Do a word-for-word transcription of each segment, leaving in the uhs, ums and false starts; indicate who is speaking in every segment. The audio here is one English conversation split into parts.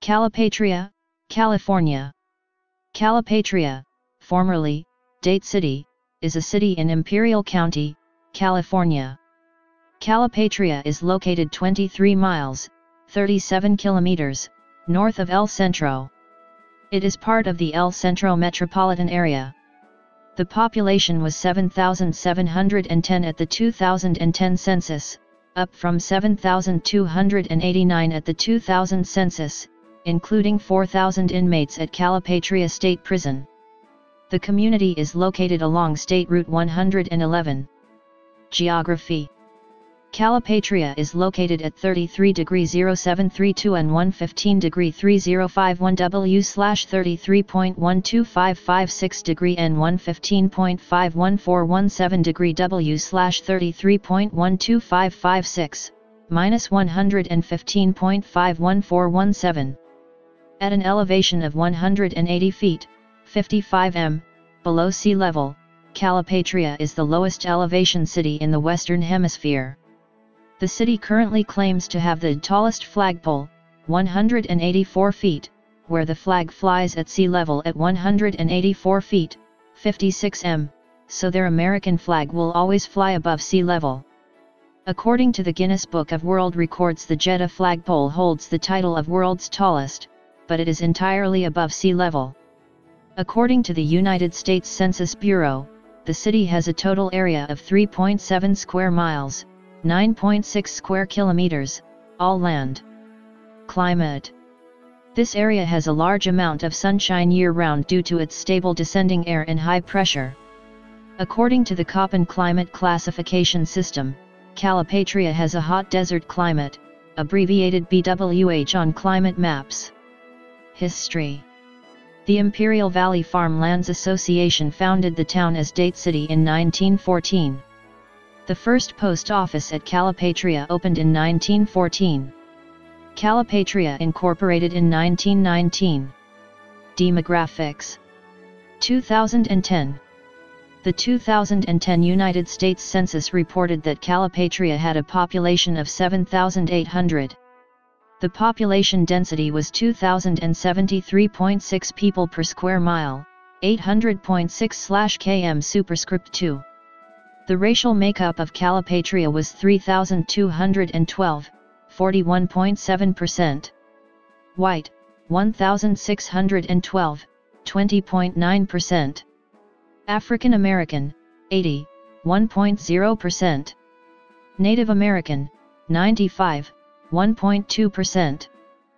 Speaker 1: Calipatria, California. Calipatria, formerly Date City, is a city in Imperial County, California. Calipatria is located twenty-three miles, thirty-seven kilometers, north of El Centro. It is part of the El Centro metropolitan area. The population was seven thousand seven hundred ten at the two thousand ten census, up from seven thousand two hundred eighty-nine at the two thousand census, including four thousand inmates at Calipatria State Prison. The community is located along State Route one hundred eleven. Geography. Calipatria is located at thirty-three degree zero seven three two and one fifteen degree three zero five one W slash thirty-three point one two five five six degree and one fifteen point five one four one seven degree W slash thirty-three point one two five five six, minus one hundred fifteen point five one four one seven. At an elevation of one hundred eighty feet, fifty-five meters, below sea level, Calipatria is the lowest elevation city in the Western Hemisphere. The city currently claims to have the tallest flagpole, one hundred eighty-four feet, where the flag flies at sea level at one hundred eighty-four feet, fifty-six meters, so their American flag will always fly above sea level. According to the Guinness Book of World Records, the Jeddah flagpole holds the title of world's tallest, but it is entirely above sea level. According to the United States Census Bureau, the city has a total area of three point seven square miles, nine point six square kilometers, all land. Climate. This area has a large amount of sunshine year-round due to its stable descending air and high pressure. According to the Köppen climate classification system, Calipatria has a hot desert climate, abbreviated B W H on climate maps. History. The Imperial Valley Farmlands Association founded the town as Date City in nineteen fourteen. The first post office at Calipatria opened in nineteen fourteen. Calipatria incorporated in nineteen nineteen. Demographics. two thousand ten. The two thousand ten United States Census reported that Calipatria had a population of seven thousand eight hundred. The population density was two thousand seventy-three point six people per square mile, eight hundred point six kilometers superscript two. The racial makeup of Calipatria was three thousand two hundred twelve, forty-one point seven percent. White, one thousand six hundred twelve, twenty point nine percent. African American, eighty, one point zero percent. Native American, ninety-five, one point two percent.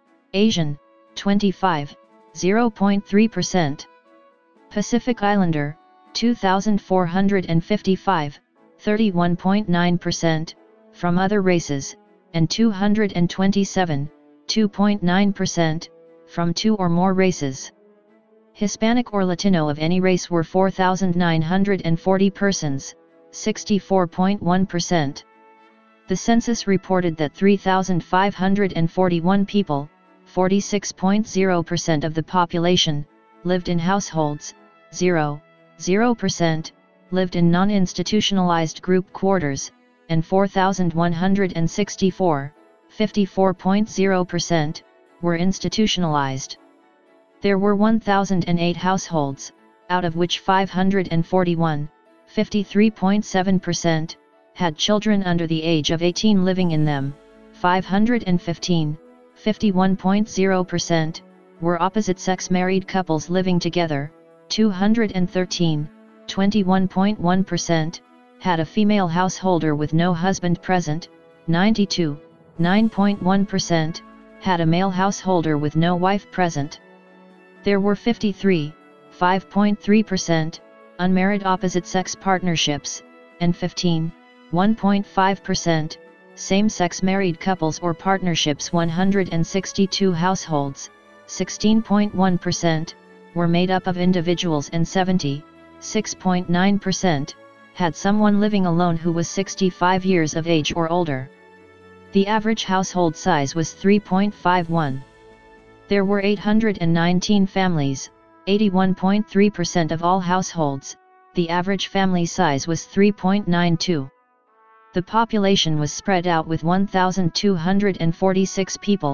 Speaker 1: Asian, twenty-five, zero point three percent. Pacific Islander, two thousand four hundred fifty-five, thirty-one point nine percent, from other races, and two hundred twenty-seven, two point nine percent, from two or more races. Hispanic or Latino of any race were four thousand nine hundred forty persons, sixty-four point one percent. The census reported that three thousand five hundred forty-one people, forty-six point zero percent of the population, lived in households, zero point zero percent, lived in non-institutionalized group quarters, and four thousand one hundred sixty-four, fifty-four point zero percent, were institutionalized. There were one thousand eight households, out of which five hundred forty-one, fifty-three point seven percent, had children under the age of eighteen living in them, five hundred fifteen, fifty-one point zero percent, were opposite-sex married couples living together, two hundred thirteen, twenty-one point one percent, had a female householder with no husband present, ninety-two, nine point one percent, had a male householder with no wife present. There were fifty-three, five point three percent, unmarried opposite-sex partnerships, and fifteen, one point five percent, same-sex married couples or partnerships. One hundred sixty-two households, sixteen point one percent, were made up of individuals and seventy, six point nine percent, had someone living alone who was sixty-five years of age or older. The average household size was three point five one. There were eight hundred nineteen families, eighty-one point three percent of all households. The average family size was three point nine two. The population was spread out with one thousand two hundred forty-six people,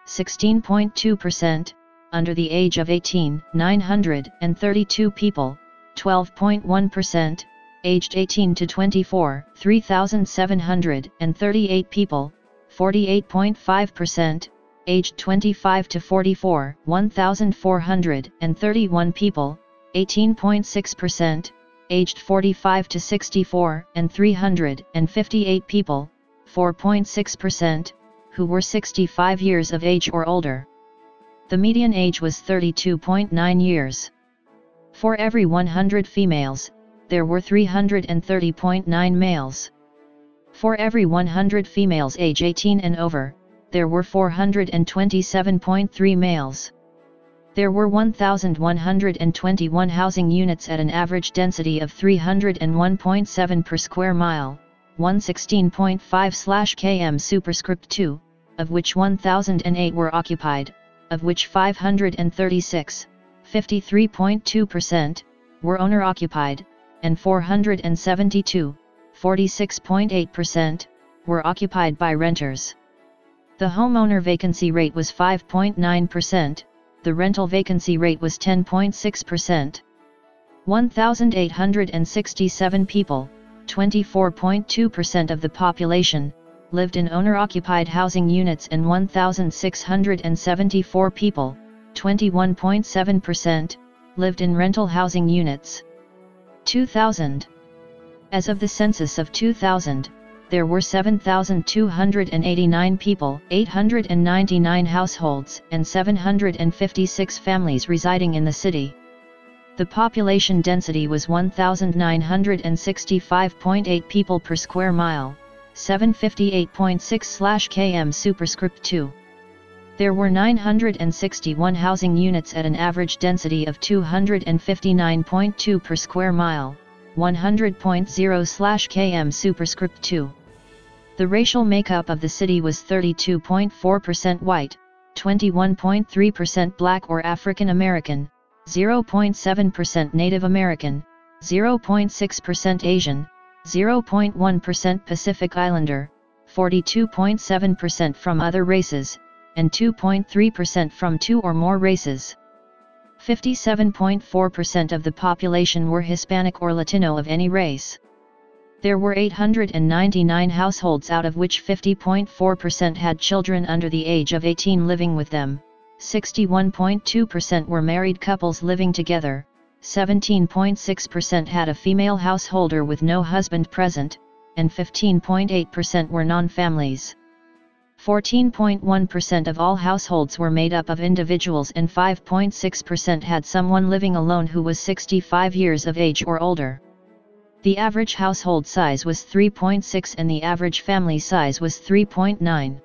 Speaker 1: sixteen point two percent, under the age of eighteen, nine hundred thirty-two people, twelve point one percent, aged eighteen to twenty-four, three thousand seven hundred thirty-eight people, forty-eight point five percent, aged twenty-five to forty-four, one thousand four hundred thirty-one people, eighteen point six percent, aged forty-five to sixty-four, and three hundred fifty-eight people, four point six percent, who were sixty-five years of age or older. The median age was thirty-two point nine years. For every one hundred females, there were three hundred thirty point nine males. For every one hundred females age eighteen and over, there were four hundred twenty-seven point three males. There were one thousand one hundred twenty-one housing units at an average density of three hundred one point seven per square mile, one hundred sixteen point five kilometers superscript two, of which one thousand eight were occupied, of which five hundred thirty-six, fifty-three point two percent, were owner-occupied, and four hundred seventy-two, forty-six point eight percent, were occupied by renters. The homeowner vacancy rate was five point nine percent, the rental vacancy rate was ten point six percent. one thousand eight hundred sixty-seven people, twenty-four point two percent of the population, lived in owner-occupied housing units and one thousand six hundred seventy-four people, twenty-one point seven percent, lived in rental housing units. two thousand. As of the census of two thousand, there were seven thousand two hundred eighty-nine people, eight hundred ninety-nine households, and seven hundred fifty-six families residing in the city. The population density was one thousand nine hundred sixty-five point eight people per square mile, seven hundred fifty-eight point six kilometers superscript two. There were nine hundred sixty-one housing units at an average density of two hundred fifty-nine point two per square mile, one hundred point zero kilometers superscript two. The racial makeup of the city was thirty-two point four percent white, twenty-one point three percent black or African American, zero point seven percent Native American, zero point six percent Asian, zero point one percent Pacific Islander, forty-two point seven percent from other races, and two point three percent from two or more races. fifty-seven point four percent of the population were Hispanic or Latino of any race. There were eight hundred ninety-nine households, out of which fifty point four percent had children under the age of eighteen living with them, sixty-one point two percent were married couples living together, seventeen point six percent had a female householder with no husband present, and fifteen point eight percent were non-families. fourteen point one percent of all households were made up of individuals and five point six percent had someone living alone who was sixty-five years of age or older. The average household size was three point six and the average family size was three point nine.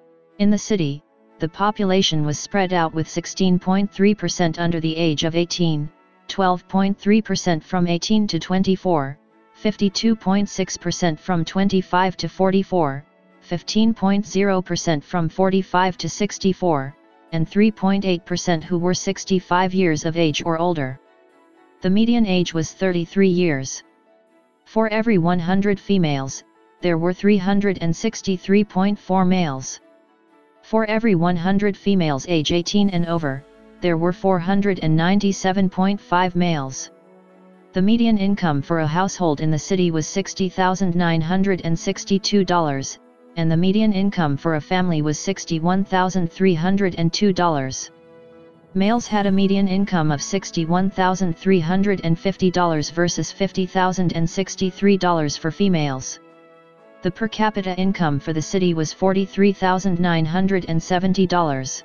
Speaker 1: In the city, the population was spread out with sixteen point three percent under the age of eighteen, twelve point three percent from eighteen to twenty-four, fifty-two point six percent from twenty-five to forty-four, fifteen point zero percent from forty-five to sixty-four, and three point eight percent who were sixty-five years of age or older. The median age was thirty-three years. For every one hundred females, there were three hundred sixty-three point four males. For every one hundred females age eighteen and over, there were four hundred ninety-seven point five males. The median income for a household in the city was sixty thousand nine hundred sixty-two dollars, and the median income for a family was sixty-one thousand three hundred two dollars. Males had a median income of sixty-one thousand three hundred fifty dollars versus fifty thousand sixty-three dollars for females. The per capita income for the city was forty-three thousand nine hundred seventy dollars.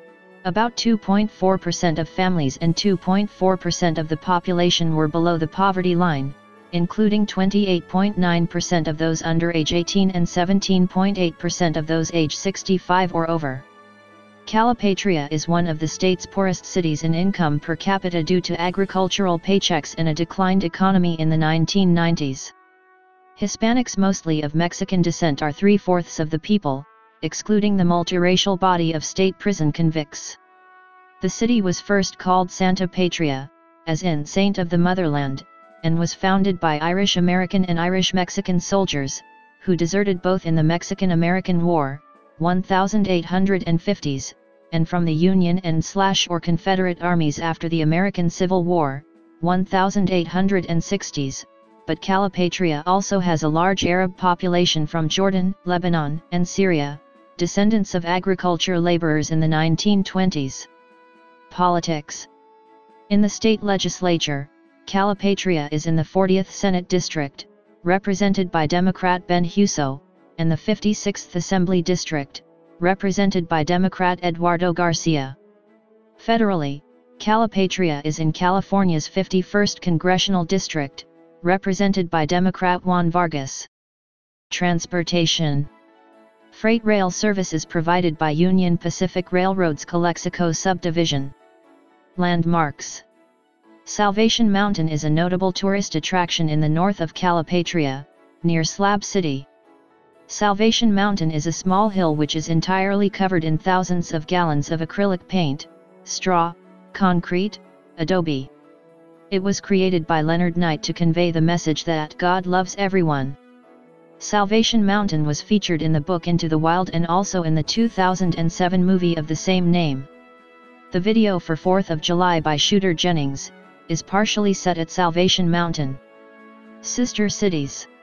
Speaker 1: About two point four percent of families and two point four percent of the population were below the poverty line, including twenty-eight point nine percent of those under age eighteen and seventeen point eight percent of those age sixty-five or over. Calipatria is one of the state's poorest cities in income per capita due to agricultural paychecks and a declined economy in the nineteen nineties. Hispanics mostly of Mexican descent are three-fourths of the people, excluding the multiracial body of state prison convicts. The city was first called Santa Patria, as in Saint of the Motherland, and was founded by Irish-American and Irish-Mexican soldiers, who deserted both in the Mexican-American War, eighteen fifties, and from the Union and slash or Confederate armies after the American Civil War, eighteen sixties, but Calipatria also has a large Arab population from Jordan, Lebanon, and Syria, descendants of agriculture laborers in the nineteen twenties. Politics. In the state legislature, Calipatria is in the fortieth Senate District, represented by Democrat Ben Huso, and the fifty-sixth Assembly District, represented by Democrat Eduardo Garcia. Federally, Calipatria is in California's fifty-first Congressional District, represented by Democrat Juan Vargas. Transportation. Freight rail service is provided by Union Pacific Railroad's Calexico subdivision. Landmarks. Salvation Mountain is a notable tourist attraction in the north of Calipatria, near Slab City. Salvation Mountain is a small hill which is entirely covered in thousands of gallons of acrylic paint, straw, concrete, adobe. It was created by Leonard Knight to convey the message that God loves everyone. Salvation Mountain was featured in the book Into the Wild and also in the two thousand seven movie of the same name. The video for fourth of July by Shooter Jennings is partially set at Salvation Mountain. Sister cities.